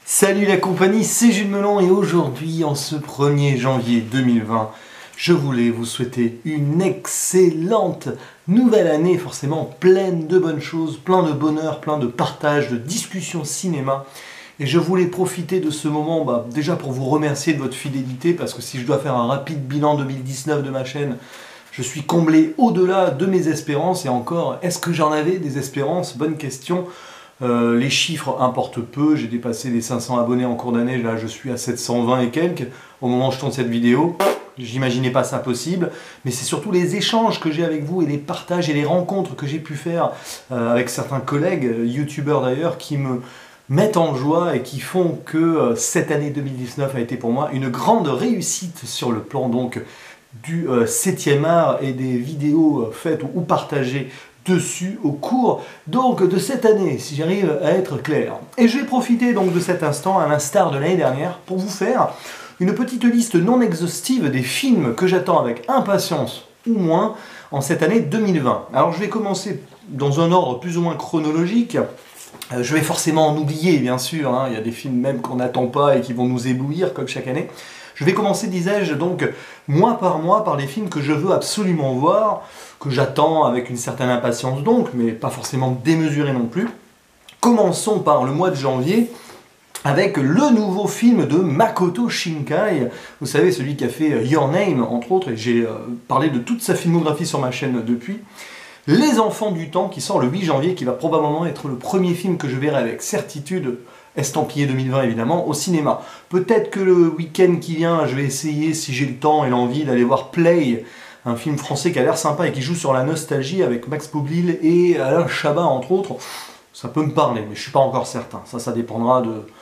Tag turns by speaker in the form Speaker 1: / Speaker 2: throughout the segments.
Speaker 1: Salut la compagnie, c'est Jules Melon et aujourd'hui, en ce 1er janvier 2020, je voulais vous souhaiter une excellente nouvelle année, forcément pleine de bonnes choses, plein de bonheur, plein de partage, de discussions cinéma. Et je voulais profiter de ce moment déjà pour vous remercier de votre fidélité, parce que si je dois faire un rapide bilan 2019 de ma chaîne, je suis comblé au-delà de mes espérances. Et encore, est-ce que j'en avais des espérances? Bonne question. Les chiffres importent peu, j'ai dépassé les 500 abonnés en cours d'année, là je suis à 720 et quelques au moment où je tourne cette vidéo. J'imaginais pas ça possible, mais c'est surtout les échanges que j'ai avec vous et les partages et les rencontres que j'ai pu faire avec certains collègues, youtubeurs d'ailleurs, qui me mettent en joie et qui font que cette année 2019 a été pour moi une grande réussite sur le plan donc du 7e art et des vidéos faites ou partagées dessus au cours donc de cette année, si j'arrive à être clair. Et je vais profiter donc de cet instant, à l'instar de l'année dernière, pour vous faire une petite liste non exhaustive des films que j'attends avec impatience ou moins en cette année 2020. Alors je vais commencer dans un ordre plus ou moins chronologique. Je vais forcément en oublier, bien sûr, hein. Il y a des films même qu'on n'attend pas et qui vont nous éblouir comme chaque année. Je vais commencer, disais-je, donc mois par les films que je veux absolument voir, que j'attends avec une certaine impatience donc, mais pas forcément démesurée non plus. Commençons par le mois de janvier avec le nouveau film de Makoto Shinkai, vous savez, celui qui a fait Your Name, entre autres, et j'ai parlé de toute sa filmographie sur ma chaîne depuis. Les Enfants du Temps, qui sort le 8 janvier, qui va probablement être le premier film que je verrai avec certitude, estampillé 2020 évidemment, au cinéma. Peut-être que le week-end qui vient, je vais essayer, si j'ai le temps et l'envie, d'aller voir Play, un film français qui a l'air sympa et qui joue sur la nostalgie avec Max Boublil et Alain Chabat entre autres. Ça peut me parler, mais je ne suis pas encore certain. Ça dépendra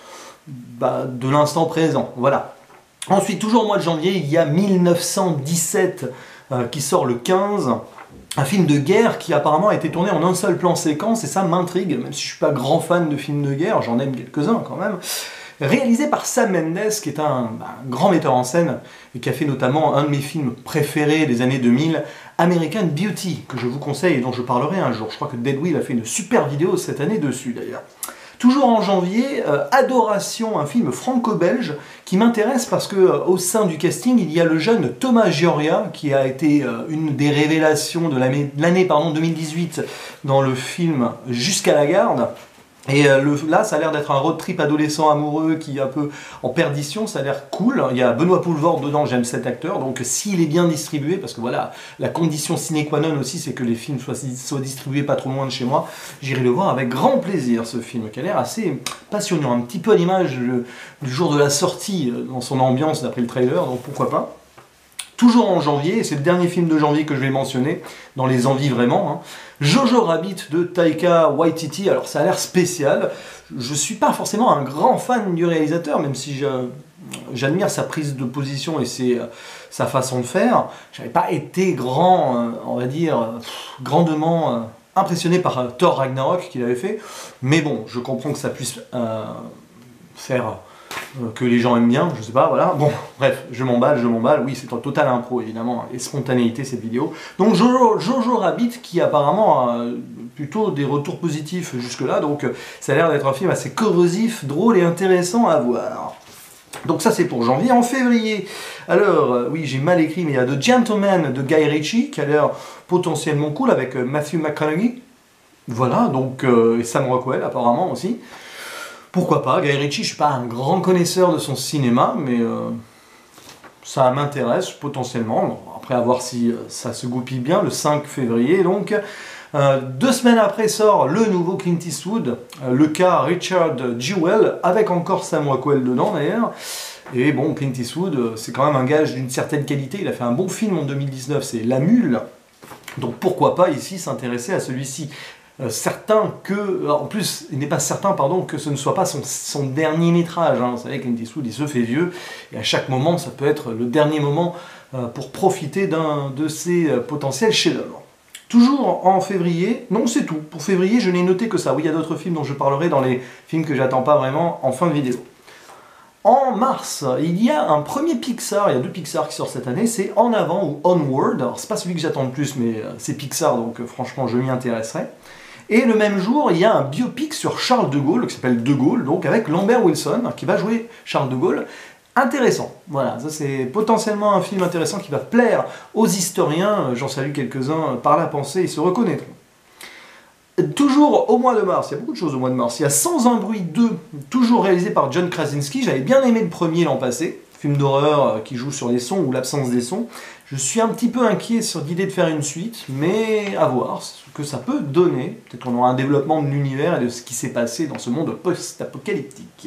Speaker 1: de l'instant présent. Voilà. Ensuite, toujours au mois de janvier, il y a 1917 qui sort le 15. Un film de guerre qui apparemment a été tourné en un seul plan séquence, et ça m'intrigue, même si je ne suis pas grand fan de films de guerre, j'en aime quelques-uns quand même. Réalisé par Sam Mendes, qui est un grand metteur en scène, et qui a fait notamment un de mes films préférés des années 2000, American Beauty, que je vous conseille et dont je parlerai un jour. Je crois que Dead Will a fait une super vidéo cette année dessus d'ailleurs. Toujours en janvier, Adoration, un film franco-belge qui m'intéresse parce que au sein du casting, il y a le jeune Thomas Gioria qui a été une des révélations de l'année 2018 dans le film Jusqu'à la garde. Et là, ça a l'air d'être un road trip adolescent amoureux qui est un peu en perdition, ça a l'air cool. Il y a Benoît Poelvoorde dedans, j'aime cet acteur, donc s'il est bien distribué, parce que voilà, la condition sine qua non aussi, c'est que les films soient distribués pas trop loin de chez moi, j'irai le voir avec grand plaisir, ce film, qui a l'air assez passionnant, un petit peu à l'image du jour de la sortie, dans son ambiance d'après le trailer, donc pourquoi pas. Toujours en janvier, et c'est le dernier film de janvier que je vais mentionner, dans les envies vraiment, hein. Jojo Rabbit de Taika Waititi. Alors ça a l'air spécial, je ne suis pas forcément un grand fan du réalisateur, même si j'admire sa prise de position et sa façon de faire. Je n'avais pas été on va dire, grandement impressionné par Thor Ragnarok qu'il avait fait, mais bon, je comprends que ça puisse faire que les gens aiment bien, je sais pas, voilà. Bon, bref, je m'emballe, oui, c'est en total impro, évidemment, et spontanéité, cette vidéo. Donc Jojo Rabbit, qui apparemment a plutôt des retours positifs jusque-là, donc ça a l'air d'être un film assez corrosif, drôle et intéressant à voir. Donc ça, c'est pour janvier. En février, alors, oui, j'ai mal écrit, mais il y a The Gentleman de Guy Ritchie, qui a l'air potentiellement cool, avec Matthew McConaughey. Voilà, donc, et Sam Rockwell, apparemment, aussi. Pourquoi pas, Guy Ritchie, je ne suis pas un grand connaisseur de son cinéma, mais ça m'intéresse potentiellement. Bon, après, à voir si ça se goupille bien, le 5 février. Donc, 2 semaines après sort le nouveau Clint Eastwood, le cas Richard Jewell, avec encore Sam Rockwell dedans d'ailleurs. Et bon, Clint Eastwood, c'est quand même un gage d'une certaine qualité. Il a fait un bon film en 2019, c'est La Mule. Donc pourquoi pas ici s'intéresser à celui-ci. En plus, il n'est pas certain, pardon, que ce ne soit pas son dernier métrage, hein. Vous savez, Clint Eastwood, il se fait vieux, et à chaque moment, ça peut être le dernier moment pour profiter d'un de ses potentiels chefs-d'œuvre. Toujours en février, non, c'est tout. Pour février, je n'ai noté que ça. Oui, il y a d'autres films dont je parlerai dans les films que j'attends pas vraiment en fin de vidéo. En mars, il y a un premier Pixar, il y a 2 Pixar qui sortent cette année, c'est En Avant ou Onward. Alors, c'est pas celui que j'attends le plus, mais c'est Pixar, donc franchement, je m'y intéresserai. Et le même jour, il y a un biopic sur Charles de Gaulle, qui s'appelle De Gaulle, donc avec Lambert Wilson, qui va jouer Charles de Gaulle. Intéressant, voilà, ça c'est potentiellement un film intéressant qui va plaire aux historiens, j'en salue quelques-uns par la pensée, ils se reconnaîtront. Toujours au mois de mars, il y a beaucoup de choses au mois de mars, il y a Sans un bruit 2, toujours réalisé par John Krasinski, j'avais bien aimé le premier l'an passé, film d'horreur qui joue sur les sons ou l'absence des sons. Je suis un petit peu inquiet sur l'idée de faire une suite, mais à voir ce que ça peut donner. Peut-être qu'on aura un développement de l'univers et de ce qui s'est passé dans ce monde post-apocalyptique.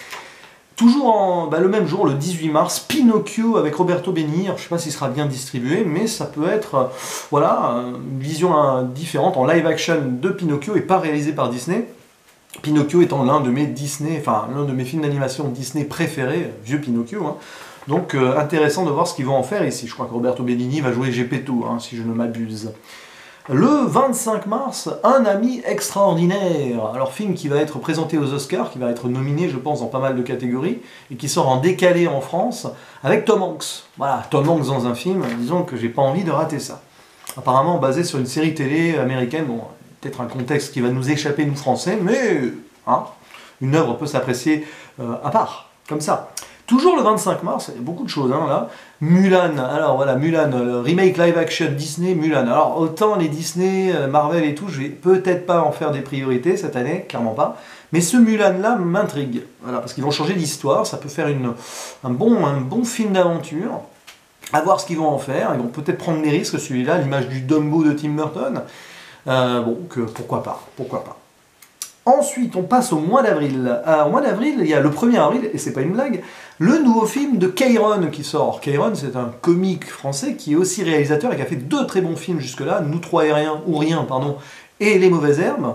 Speaker 1: Toujours le même jour, le 18 mars, Pinocchio avec Roberto Benigni. Je ne sais pas s'il sera bien distribué, mais ça peut être voilà, une vision différente en live action de Pinocchio et pas réalisé par Disney. Pinocchio étant l'un de mes l'un de mes films d'animation Disney préférés, vieux Pinocchio. Hein. Donc intéressant de voir ce qu'ils vont en faire ici. Je crois que Roberto Benigni va jouer Geppetto, hein, si je ne m'abuse. Le 25 mars, Un ami extraordinaire. Alors film qui va être présenté aux Oscars, qui va être nominé je pense dans pas mal de catégories, et qui sort en décalé en France, avec Tom Hanks. Voilà, Tom Hanks dans un film, disons que j'ai pas envie de rater ça. Apparemment basé sur une série télé américaine, bon, peut-être un contexte qui va nous échapper nous français, mais hein, une œuvre peut s'apprécier à part, comme ça. Toujours le 25 mars, il y a beaucoup de choses hein, là. Mulan, alors voilà, Mulan, le remake live action Disney, Mulan. Alors autant les Disney, Marvel et tout, je vais peut-être pas en faire des priorités cette année, clairement pas. Mais ce Mulan là m'intrigue, voilà, parce qu'ils vont changer l'histoire, ça peut faire un bon film d'aventure. À voir ce qu'ils vont en faire, ils vont peut-être prendre des risques celui-là, à l'image du Dumbo de Tim Burton. Pourquoi pas, pourquoi pas. Ensuite, on passe au mois d'avril. Au mois d'avril, il y a le 1er avril, et c'est pas une blague, le nouveau film de Kayron qui sort. Kayron, c'est un comique français qui est aussi réalisateur et qui a fait 2 très bons films jusque-là, Nous trois et rien, ou rien, pardon, et Les Mauvaises Herbes,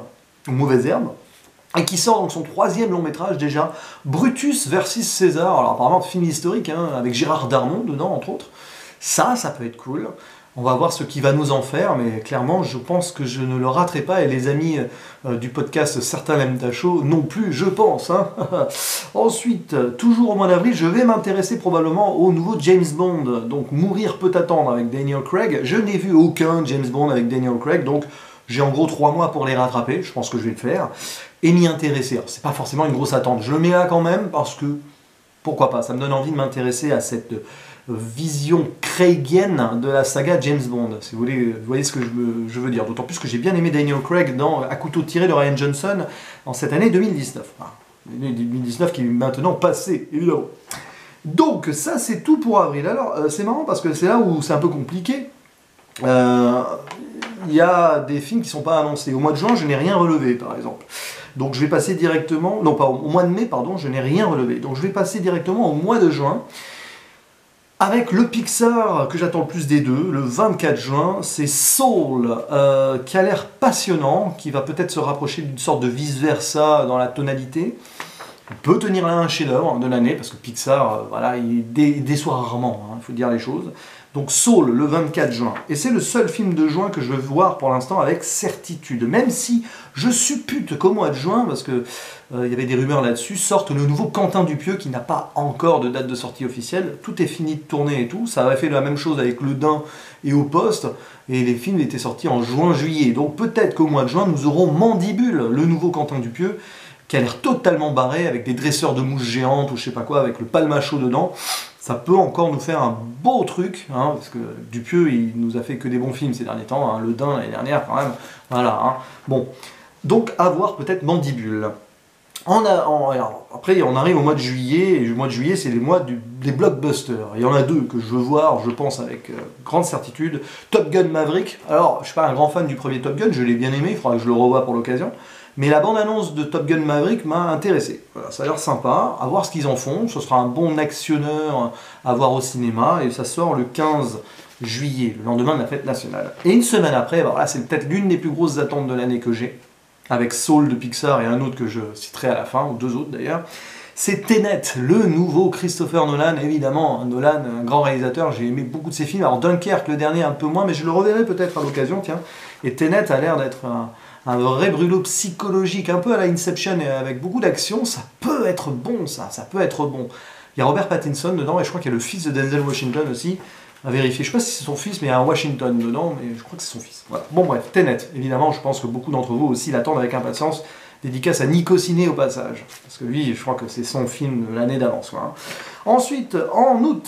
Speaker 1: et qui sort donc son 3e long métrage déjà, Brutus versus César. Alors apparemment, film historique, hein, avec Gérard Darmon dedans, entre autres. Ça peut être cool. On va voir ce qui va nous en faire, mais clairement, je pense que je ne le raterai pas, et les amis du podcast Certains l'aiment ta show non plus, je pense. Hein. Ensuite, toujours au mois d'avril, je vais m'intéresser probablement au nouveau James Bond, donc Mourir peut attendre avec Daniel Craig. Je n'ai vu aucun James Bond avec Daniel Craig, donc j'ai en gros 3 mois pour les rattraper, je pense que je vais le faire, et m'y intéresser. Alors, c'est pas forcément une grosse attente, je le mets là quand même, parce que, pourquoi pas, ça me donne envie de m'intéresser à cette vision craigienne de la saga James Bond, si vous voyez ce que je veux dire. D'autant plus que j'ai bien aimé Daniel Craig dans À couteau tiré de Ryan Johnson en cette année 2019. L'année 2019 qui est maintenant passée, évidemment. Donc ça c'est tout pour avril. Alors c'est marrant parce que c'est là où c'est un peu compliqué. Il y a des films qui ne sont pas annoncés. Au mois de juin, je n'ai rien relevé, par exemple. Donc je vais passer directement... Non, pas au mois de mai, pardon, je n'ai rien relevé. Donc je vais passer directement au mois de juin. Avec le Pixar que j'attends le plus des deux, le 24 juin, c'est Soul, qui a l'air passionnant, qui va peut-être se rapprocher d'une sorte de vice-versa dans la tonalité. On peut tenir là un chef-d'œuvre de l'année, parce que Pixar, voilà, il déçoit rarement, hein, il faut dire les choses. Donc Soul, le 24 juin. Et c'est le seul film de juin que je veux voir pour l'instant avec certitude. Même si je suppute qu'au mois de juin, parce que il y avait des rumeurs là-dessus, sorte le nouveau Quentin Dupieux qui n'a pas encore de date de sortie officielle. Tout est fini de tourner et tout. Ça avait fait la même chose avec Le Dain et Au Poste. Et les films étaient sortis en juin-juillet. Donc peut-être qu'au mois de juin, nous aurons Mandibule, le nouveau Quentin Dupieux, qui a l'air totalement barré avec des dresseurs de mouches géantes ou je sais pas quoi, avec le palmacho dedans. Ça peut encore nous faire un beau truc, hein, parce que Dupieux, il nous a fait que des bons films ces derniers temps, hein, Le Dain l'année dernière quand même, voilà. Hein. Bon, donc à voir peut-être Mandibule. Après, on arrive au mois de juillet, et le mois de juillet, c'est les mois des blockbusters. Il y en a 2 que je veux voir, je pense, avec grande certitude. Top Gun Maverick. Alors, je ne suis pas un grand fan du premier Top Gun, je l'ai bien aimé, il faudra que je le revoie pour l'occasion. Mais la bande-annonce de Top Gun Maverick m'a intéressé. Voilà, ça a l'air sympa, à voir ce qu'ils en font. Ce sera un bon actionneur à voir au cinéma, et ça sort le 15 juillet, le lendemain de la fête nationale. Et une semaine après, voilà, c'est peut-être l'une des plus grosses attentes de l'année que j'ai, avec Soul de Pixar et un autre que je citerai à la fin, ou 2 autres d'ailleurs, c'est Tenet, le nouveau Christopher Nolan, évidemment. Nolan, un grand réalisateur, j'ai aimé beaucoup de ses films. Alors Dunkerque, le dernier, un peu moins, mais je le reverrai peut-être à l'occasion, tiens. Et Tenet a l'air d'être un vrai brûlot psychologique, un peu à la Inception, et avec beaucoup d'action. Ça peut être bon, ça peut être bon. Il y a Robert Pattinson dedans, et je crois qu'il y a le fils de Denzel Washington aussi. à vérifier. Je sais pas si c'est son fils, mais il y a un Washington dedans, mais je crois que c'est son fils. Voilà. Bon bref, Tenet, évidemment, je pense que beaucoup d'entre vous aussi l'attendent avec impatience. Dédicace à Nico Ciné au passage, parce que lui, je crois que c'est son film de l'année d'avance, quoi, hein. Ensuite, en août,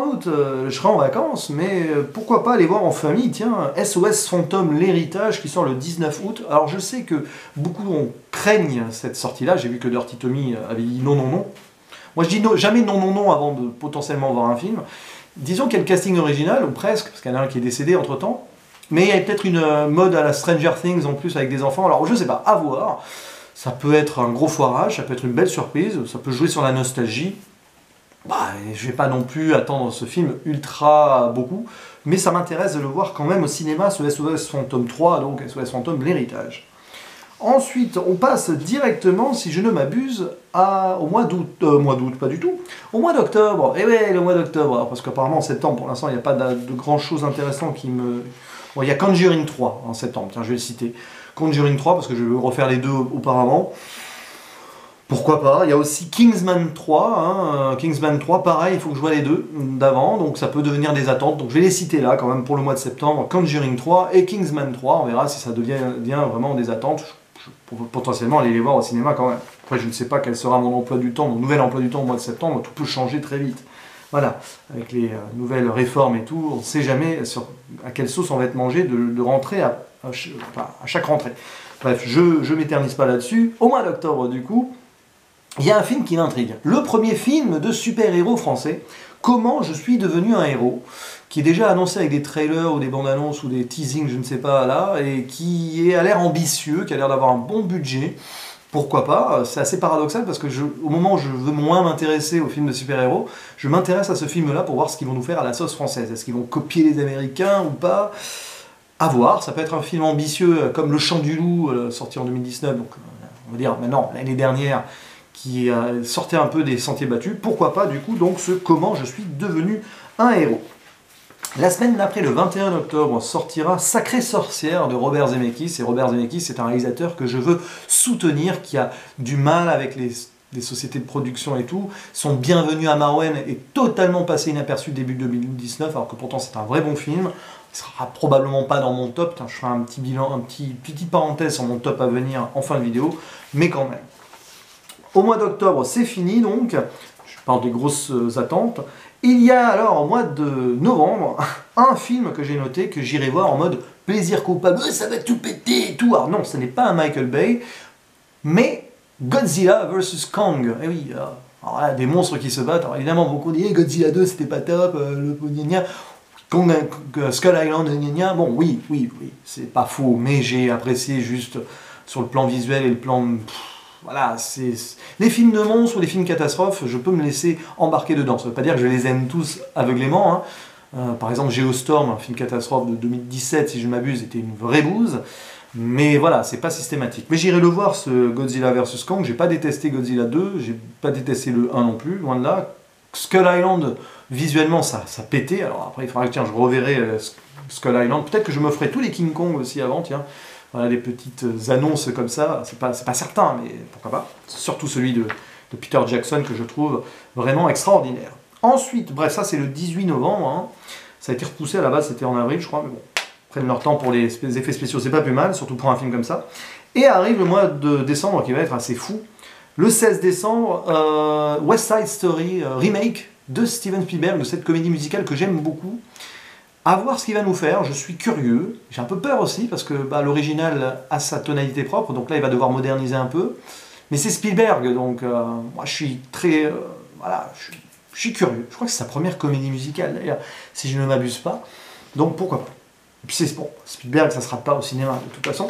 Speaker 1: je serai en vacances, mais pourquoi pas aller voir en famille, tiens, SOS Fantôme, l'héritage, qui sort le 19 août. Alors je sais que beaucoup craignent cette sortie-là, j'ai vu que Dirty Tommy avait dit non, non, non. Moi je dis jamais non, non, non avant de potentiellement voir un film. Disons qu'il y a le casting original, ou presque, parce qu'il y en a un qui est décédé entre-temps, mais il y a peut-être une mode à la Stranger Things en plus avec des enfants, alors je sais pas, à voir. Ça peut être un gros foirage, ça peut être une belle surprise, ça peut jouer sur la nostalgie. Bah, je vais pas non plus attendre ce film ultra beaucoup, mais ça m'intéresse de le voir quand même au cinéma, ce SOS Fantôme 3, donc SOS Fantôme l'héritage. Ensuite, on passe directement, si je ne m'abuse, au mois d'août, pas du tout, au mois d'octobre. Et ouais, le mois d'octobre, parce qu'apparemment en septembre, pour l'instant, il n'y a pas de grand chose intéressant qui me... Bon, il y a Conjuring 3 en septembre, tiens, je vais le citer. Conjuring 3, parce que je vais refaire les deux auparavant. Pourquoi pas. Il y a aussi Kingsman 3, hein. Kingsman 3, pareil, il faut que je vois les deux d'avant, donc ça peut devenir des attentes. Donc je vais les citer là, quand même, pour le mois de septembre. Conjuring 3 et Kingsman 3, on verra si ça devient vraiment des attentes. Je peux potentiellement aller les voir au cinéma quand même. Après, je ne sais pas quel sera mon emploi du temps, mon nouvel emploi du temps au mois de septembre, tout peut changer très vite. Voilà, avec les nouvelles réformes et tout, on ne sait jamais à quelle sauce on va être mangé de rentrer à chaque rentrée. Bref, je ne m'éternise pas là-dessus. Au mois d'octobre, du coup, il y a un film qui m'intrigue. Le premier film de super-héros français, Comment je suis devenu un héros, qui est déjà annoncé avec des trailers ou des bandes annonces ou des teasings, je ne sais pas là, et qui a l'air ambitieux, qui a l'air d'avoir un bon budget. Pourquoi pas? C'est assez paradoxal parce que au moment où je veux moins m'intéresser aux films de super-héros, je m'intéresse à ce film-là pour voir ce qu'ils vont nous faire à la sauce française. Est-ce qu'ils vont copier les Américains ou pas? À voir. Ça peut être un film ambitieux comme Le Chant du Loup, sorti en 2019, donc on va dire maintenant l'année dernière, qui sortait un peu des sentiers battus. Pourquoi pas du coup donc ce Comment je suis devenu un héros. La semaine d'après, le 21 octobre, sortira Sacrée sorcière de Robert Zemeckis. Et Robert Zemeckis, c'est un réalisateur que je veux soutenir, qui a du mal avec les sociétés de production et tout. Son Bienvenue à Marouane est totalement passé inaperçu début 2019, alors que pourtant c'est un vrai bon film. Il ne sera probablement pas dans mon top. Je ferai un petit bilan, petite parenthèse sur mon top à venir en fin de vidéo, mais quand même. Au mois d'octobre, c'est fini donc. Je parle des grosses attentes. Il y a alors au mois de novembre un film que j'ai noté, que j'irai voir en mode plaisir coupable, ça va tout péter et tout. Alors non, ce n'est pas un Michael Bay, mais Godzilla vs Kong. Eh oui, alors là, des monstres qui se battent. Alors évidemment, beaucoup disent Godzilla 2 c'était pas top, le gna Kong, Skull Island, gna. Bon, oui, c'est pas faux, mais j'ai apprécié juste sur le plan visuel et le plan. Voilà, les films de monstres ou les films catastrophes, je peux me laisser embarquer dedans. Ça ne veut pas dire que je les aime tous aveuglément, hein. Par exemple, Geostorm, un film catastrophe de 2017, si je ne m'abuse, était une vraie bouse. Mais voilà, c'est pas systématique. Mais j'irai le voir, ce Godzilla vs Kong. J'ai pas détesté Godzilla 2, j'ai pas détesté le 1 non plus, loin de là. Skull Island, visuellement, ça pétait. Alors après, il faudra que je reverrai Skull Island. Peut-être que je me ferai tous les King Kong aussi avant, tiens. Voilà, des petites annonces comme ça, c'est pas certain, mais pourquoi pas. Surtout celui de Peter Jackson que je trouve vraiment extraordinaire. Ensuite, bref, ça c'est le 18 novembre, hein. Ça a été repoussé à la base, c'était en avril je crois, mais bon, ils prennent leur temps pour les effets spéciaux, c'est pas plus mal, surtout pour un film comme ça. Et arrive le mois de décembre qui va être assez fou. Le 16 décembre, West Side Story, remake de Steven Spielberg, de cette comédie musicale que j'aime beaucoup. À voir ce qu'il va nous faire, je suis curieux, j'ai un peu peur aussi parce que l'original a sa tonalité propre, donc là il va devoir moderniser un peu, mais c'est Spielberg, donc moi je suis très, voilà, je suis curieux, je crois que c'est sa première comédie musicale d'ailleurs, si je ne m'abuse pas, donc pourquoi pas. Et puis c'est bon, Spielberg ça sera pas au cinéma de toute façon.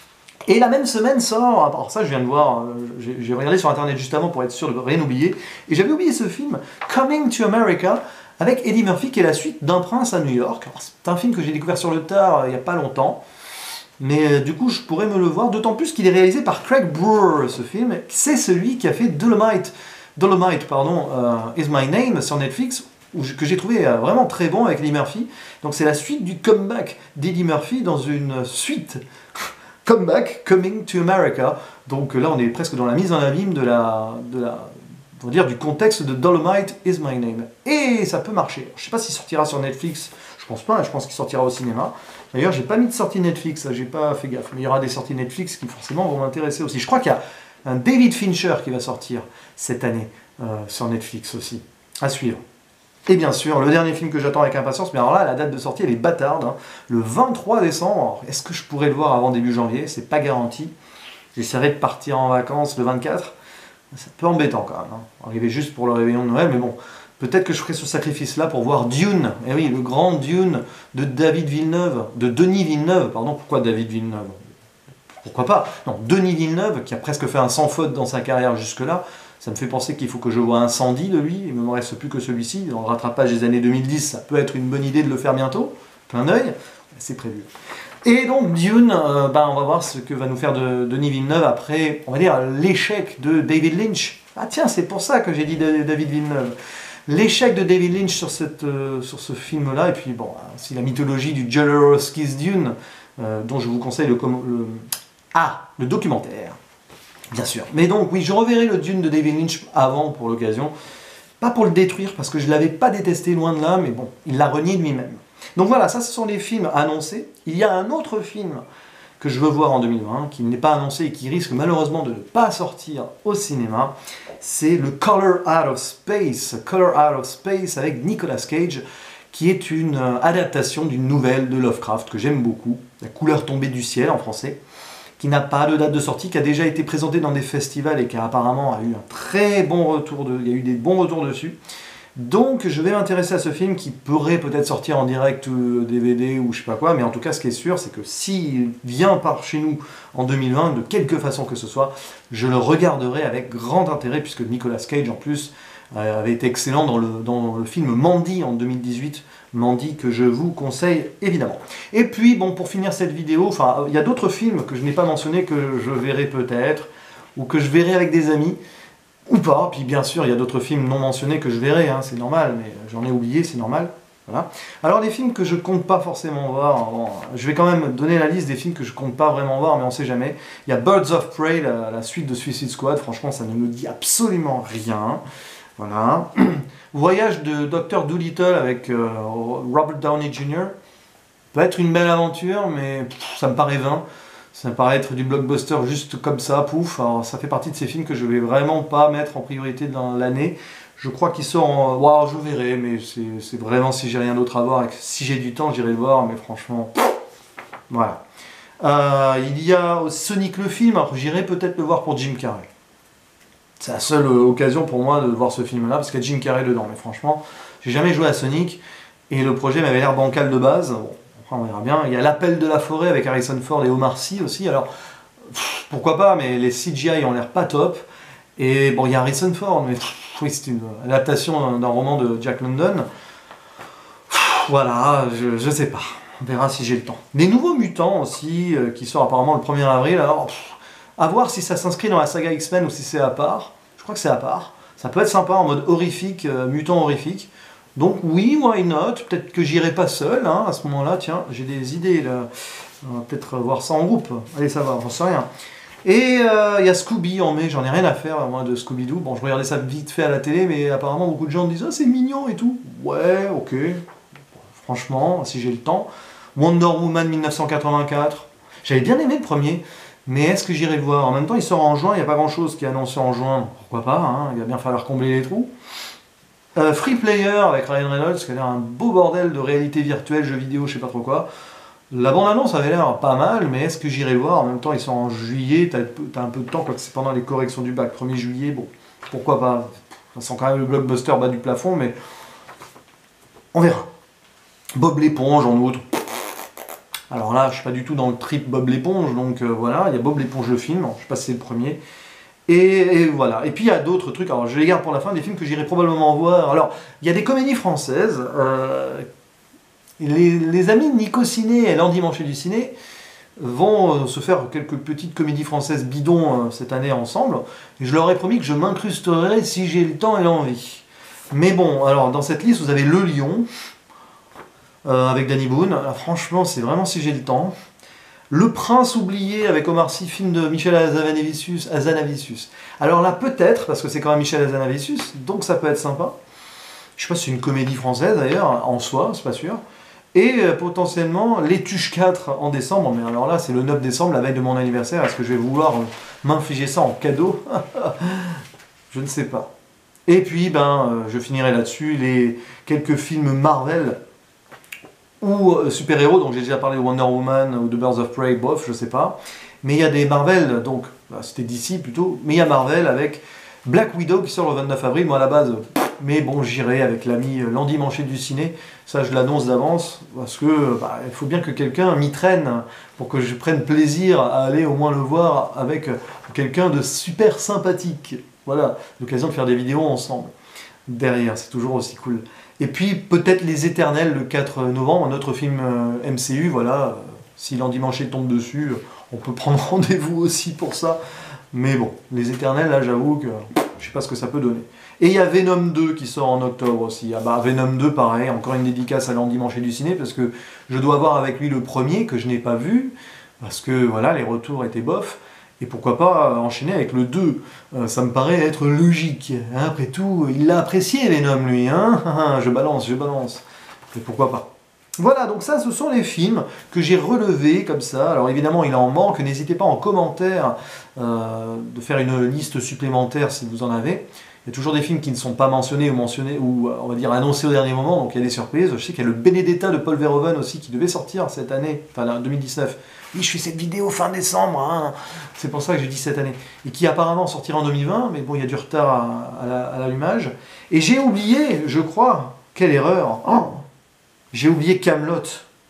Speaker 1: Et la même semaine sort, alors ça je viens de voir, j'ai regardé sur internet juste avant pour être sûr de rien oublier, et j'avais oublié ce film, Coming to America, avec Eddie Murphy, qui est la suite d'Un prince à New York. C'est un film que j'ai découvert sur le tard il n'y a pas longtemps, mais du coup je pourrais me le voir, d'autant plus qu'il est réalisé par Craig Brewer, ce film. C'est celui qui a fait Dolomite, Is My Name sur Netflix, que j'ai trouvé vraiment très bon avec Eddie Murphy. Donc c'est la suite du comeback d'Eddie Murphy dans une suite comeback, Coming to America. Donc là on est presque dans la mise en abîme de pour dire du contexte de Dolomite is my name. Et ça peut marcher. Je sais pas s'il sortira sur Netflix, je pense pas, je pense qu'il sortira au cinéma. D'ailleurs, j'ai pas mis de sortie Netflix, j'ai pas fait gaffe. Mais il y aura des sorties Netflix qui forcément vont m'intéresser aussi. Je crois qu'il y a un David Fincher qui va sortir cette année sur Netflix aussi, à suivre. Et bien sûr, le dernier film que j'attends avec impatience, mais alors là, la date de sortie, elle est bâtarde, hein, le 23 décembre. Est-ce que je pourrais le voir avant début janvier? C'est pas garanti. J'essaierai de partir en vacances le 24. C'est un peu embêtant quand même, hein. Arriver juste pour le réveillon de Noël, mais bon, peut-être que je ferai ce sacrifice-là pour voir Dune. Eh oui, le grand Dune de Denis Villeneuve, pardon, pourquoi David Villeneuve? Pourquoi pas? Non, Denis Villeneuve, qui a presque fait un sans faute dans sa carrière jusque-là. Ça me fait penser qu'il faut que je voie Incendie de lui, il ne me reste plus que celui-ci. Dans le rattrapage des années 2010, ça peut être une bonne idée de le faire bientôt. Clin d'œil, c'est prévu. Et donc Dune, on va voir ce que va nous faire Denis Villeneuve après, on va dire, l'échec de David Lynch. Ah tiens, c'est pour ça que j'ai dit David Villeneuve. L'échec de David Lynch sur ce film-là, et puis bon, c'est la mythologie du Jodorowsky's Dune, dont je vous conseille le documentaire. Bien sûr. Mais donc, oui, je reverrai le Dune de David Lynch avant, pour l'occasion. Pas pour le détruire, parce que je ne l'avais pas détesté, loin de là, mais bon, il l'a renié de lui-même. Donc voilà, ça, ce sont les films annoncés. Il y a un autre film que je veux voir en 2020, qui n'est pas annoncé et qui risque malheureusement de ne pas sortir au cinéma. C'est le Color Out of Space. Color Out of Space avec Nicolas Cage, qui est une adaptation d'une nouvelle de Lovecraft que j'aime beaucoup, La couleur tombée du ciel en français, qui n'a pas de date de sortie, qui a déjà été présenté dans des festivals et qui apparemment a eu un très bon retour, il y a eu des bons retours dessus. Donc je vais m'intéresser à ce film qui pourrait peut-être sortir en direct DVD ou je sais pas quoi, mais en tout cas ce qui est sûr c'est que s'il vient par chez nous en 2020, de quelque façon que ce soit, je le regarderai avec grand intérêt puisque Nicolas Cage en plus avait été excellent dans le film Mandy en 2018, Mandy que je vous conseille évidemment. Et puis bon, pour finir cette vidéo, il y a d'autres films que je n'ai pas mentionnés que je verrai peut-être, ou que je verrai avec des amis, ou pas. Puis bien sûr, il y a d'autres films non mentionnés que je verrai, hein, c'est normal, mais j'en ai oublié, c'est normal. Voilà. Alors les films que je compte pas forcément voir, bon, je vais quand même donner la liste des films que je compte pas vraiment voir, mais on sait jamais. Il y a Birds of Prey, la suite de Suicide Squad, franchement ça ne me dit absolument rien. Voilà. Voyage de Dr. Dolittle avec Robert Downey Jr. Va être une belle aventure, mais ça me paraît vain. Ça me paraît être du blockbuster juste comme ça, pouf. Alors, ça fait partie de ces films que je vais vraiment pas mettre en priorité dans l'année. Je crois qu'il sort en... Wow, je verrai, mais c'est vraiment si j'ai rien d'autre à voir. Et que si j'ai du temps, j'irai le voir, mais franchement... Voilà. Il y a Sonic le film, alors j'irai peut-être le voir pour Jim Carrey. C'est la seule occasion pour moi de voir ce film-là, parce qu'il y a Jim Carrey dedans. Mais franchement, j'ai jamais joué à Sonic, et le projet m'avait l'air bancal de base. Bon, après on verra bien. Il y a L'Appel de la forêt avec Harrison Ford et Omar Sy aussi. Alors, pourquoi pas, mais les CGI ont l'air pas top. Et bon, il y a Harrison Ford, mais oui, c'est une adaptation d'un roman de Jack London. Voilà, je sais pas. On verra si j'ai le temps. Des Nouveaux Mutants aussi, qui sort apparemment le 1er avril. Alors, à voir si ça s'inscrit dans la saga X-Men ou si c'est à part. Je crois que c'est à part. Ça peut être sympa en mode horrifique, mutant horrifique. Donc oui, why not? Peut-être que j'irai pas seul, hein, à ce moment-là. Tiens, j'ai des idées là. On va peut-être voir ça en groupe. Allez, ça va, j'en sais rien. Et il y a Scooby en mai, j'en ai rien à faire, moi, de Scooby-Doo. Bon, je regardais ça vite fait à la télé, mais apparemment beaucoup de gens me disent « Ah, c'est mignon et tout ». Ouais, ok. Franchement, si j'ai le temps. Wonder Woman 1984. J'avais bien aimé le premier. Mais est-ce que j'irai le voir? En même temps, il sort en juin, il n'y a pas grand-chose qui est annoncé en juin. Pourquoi pas, hein, il va bien falloir combler les trous. Free Player avec Ryan Reynolds, qui a l'air un beau bordel de réalité virtuelle, jeux vidéo, je sais pas trop quoi. La bande-annonce avait l'air pas mal, mais est-ce que j'irai le voir? En même temps, il sort en juillet, t'as un peu de temps, quoi, c'est pendant les corrections du bac, 1er juillet, bon, pourquoi pas. Ça sent quand même le blockbuster bas du plafond, mais on verra. Bob l'éponge en outre. Alors là, je suis pas du tout dans le trip Bob l'éponge, donc voilà, il y a Bob l'éponge le film, je sais pas si c'est le premier. Et voilà. Et puis il y a d'autres trucs, alors je les garde pour la fin, des films que j'irai probablement voir. Alors, il y a des comédies françaises, les amis Nico Ciné et l'Endimanché du Ciné vont se faire quelques petites comédies françaises bidons cette année ensemble, et je leur ai promis que je m'incrusterai si j'ai le temps et l'envie. Mais bon, alors dans cette liste, vous avez Le Lion, avec Danny Boone. Alors, franchement, c'est vraiment si j'ai le temps. Le Prince oublié avec Omar Sy, film de Michel Hazanavicius. Alors là, peut-être, parce que c'est quand même Michel Hazanavicius, donc ça peut être sympa. Je sais pas si c'est une comédie française d'ailleurs, en soi, c'est pas sûr. Et potentiellement Les Tuches 4 en décembre, mais alors là c'est le 9 décembre, la veille de mon anniversaire, est-ce que je vais vouloir m'infliger ça en cadeau? Je ne sais pas. Et puis je finirai là-dessus, les quelques films Marvel ou super-héros, donc j'ai déjà parlé de Wonder Woman ou de Birds of Prey, bof, je sais pas. Mais il y a des Marvel, donc c'était DC plutôt, mais il y a Marvel avec Black Widow qui sort le 29 avril, moi à la base... Mais bon, j'irai avec l'ami Landy Manchet du ciné, ça je l'annonce d'avance, parce que il faut bien que quelqu'un m'y traîne pour que je prenne plaisir à aller au moins le voir avec quelqu'un de super sympathique. Voilà, l'occasion de faire des vidéos ensemble. Derrière, c'est toujours aussi cool. Et puis peut-être Les Éternels le 4 novembre, un autre film MCU, voilà, si Landy Manchet tombe dessus, on peut prendre rendez-vous aussi pour ça. Mais bon, Les Éternels, là j'avoue que je sais pas ce que ça peut donner. Et il y a Venom 2 qui sort en octobre aussi. Ah Venom 2, pareil, encore une dédicace à Landy Manchet du ciné, parce que je dois voir avec lui le premier, que je n'ai pas vu, parce que voilà, les retours étaient bof, et pourquoi pas enchaîner avec le 2. Ça me paraît être logique. Hein, après tout, il l'a apprécié Venom, lui. Hein je balance. Et pourquoi pas. Voilà, donc ça, ce sont les films que j'ai relevés comme ça. Alors évidemment, il en manque. N'hésitez pas en commentaire de faire une liste supplémentaire si vous en avez. Il y a toujours des films qui ne sont pas mentionnés ou on va dire annoncés au dernier moment, donc il y a des surprises. Je sais qu'il y a le Benedetta de Paul Verhoeven aussi qui devait sortir cette année, enfin 2019. Oui, je fais cette vidéo fin décembre, hein. C'est pour ça que j'ai dit cette année. Et qui apparemment sortira en 2020, mais bon, il y a du retard à l'allumage. Et j'ai oublié, je crois, quelle erreur, oh, j'ai oublié Kaamelott.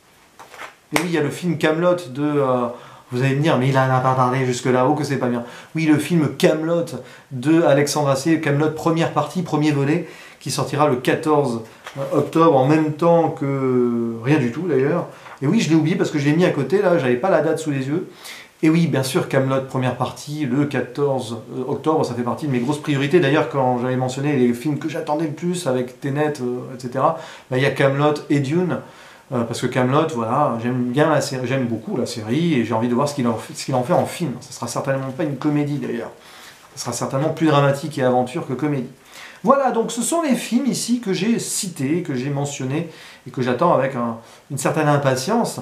Speaker 1: Et oui, il y a le film Kaamelott de... vous allez me dire, mais il en a pas parlé jusque là-haut, que c'est pas bien. Oui, le film Kaamelott de Alexandre Astier, Kaamelott première partie, premier volet, qui sortira le 14 octobre, en même temps que... rien du tout d'ailleurs. Et oui, je l'ai oublié parce que je l'ai mis à côté, là, j'avais pas la date sous les yeux. Et oui, bien sûr, Kaamelott première partie, le 14 octobre, ça fait partie de mes grosses priorités. D'ailleurs, quand j'avais mentionné les films que j'attendais le plus, avec Tenet, etc., il y a Kaamelott et Dune. Parce que Kaamelott, voilà, j'aime beaucoup la série et j'ai envie de voir ce qu'il en fait en film. Ce sera certainement pas une comédie d'ailleurs. Ce sera certainement plus dramatique et aventure que comédie. Voilà, donc ce sont les films ici que j'ai cités, que j'ai mentionnés et que j'attends avec une certaine impatience.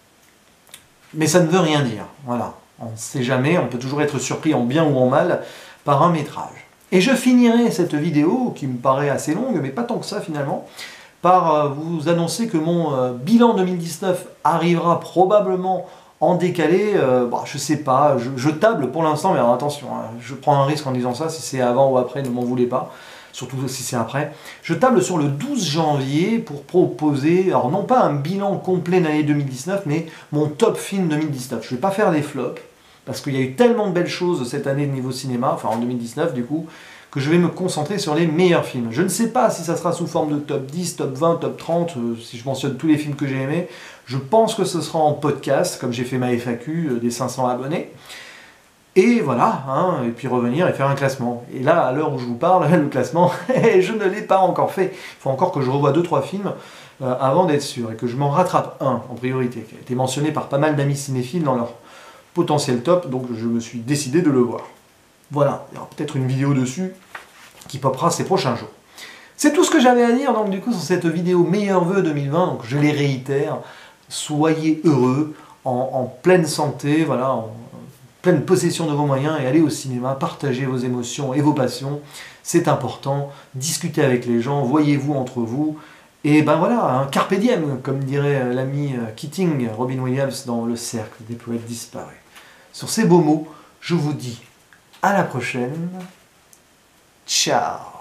Speaker 1: Mais ça ne veut rien dire. Voilà, on ne sait jamais, on peut toujours être surpris en bien ou en mal par un métrage. Et je finirai cette vidéo qui me paraît assez longue, mais pas tant que ça finalement, par vous annoncer que mon bilan 2019 arrivera probablement en décalé, je sais pas, je table pour l'instant, mais alors attention, hein, je prends un risque en disant ça, si c'est avant ou après, ne m'en voulez pas, surtout si c'est après. Je table sur le 12 janvier pour proposer, alors non pas un bilan complet de l'année 2019, mais mon top film 2019. Je ne vais pas faire des flops, parce qu'il y a eu tellement de belles choses cette année de niveau cinéma, enfin en 2019 du coup, que je vais me concentrer sur les meilleurs films. Je ne sais pas si ça sera sous forme de top 10, top 20, top 30, si je mentionne tous les films que j'ai aimés. Je pense que ce sera en podcast, comme j'ai fait ma FAQ des 500 abonnés. Et voilà, hein, et puis revenir et faire un classement. Et là, à l'heure où je vous parle, le classement, je ne l'ai pas encore fait. Il faut encore que je revoie 2-3 films avant d'être sûr, et que je m'en rattrape un en priorité, qui a été mentionné par pas mal d'amis cinéphiles dans leur potentiel top, donc je me suis décidé de le voir. Voilà, il y aura peut-être une vidéo dessus qui popera ces prochains jours. C'est tout ce que j'avais à dire donc du coup sur cette vidéo Meilleurs vœux 2020, donc je les réitère, soyez heureux, en pleine santé, voilà, en pleine possession de vos moyens et allez au cinéma, partagez vos émotions et vos passions, c'est important, discutez avec les gens, voyez-vous entre vous, et ben voilà, un carpe diem, comme dirait l'ami Keating, Robin Williams dans Le Cercle des Poètes Disparus. Sur ces beaux mots, je vous dis à la prochaine. Ciao.